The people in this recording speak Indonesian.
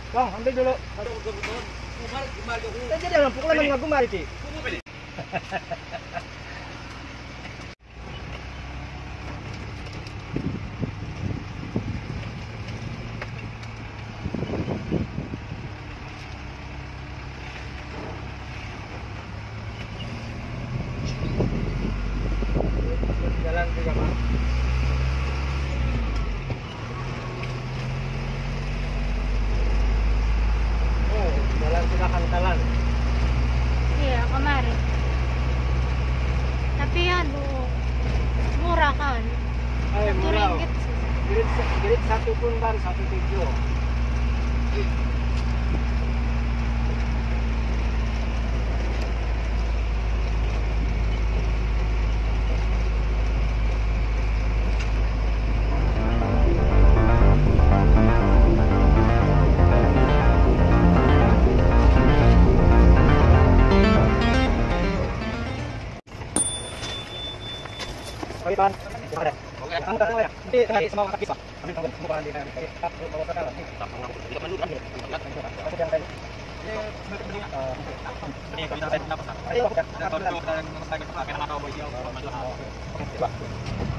Bang, ambil dulu. Jadi jangan pukul sama gumar itu. Jalan juga, Pak. Oh, jalan sudah kantalan. Iya, kemarin. Tapi murah kan? Ay, Satu murah. ringgit sih. Grid satu pun baru 1,7. Oke, Pan. Ada. Oke. Kamu tahu ya? Nanti tadi semua kaki Pak. Kami mau bukan di nanti. Bawa ke dalam. Aku yang tadi. Ini kalau kita apa? Ayo, bukan. Oke, Pak.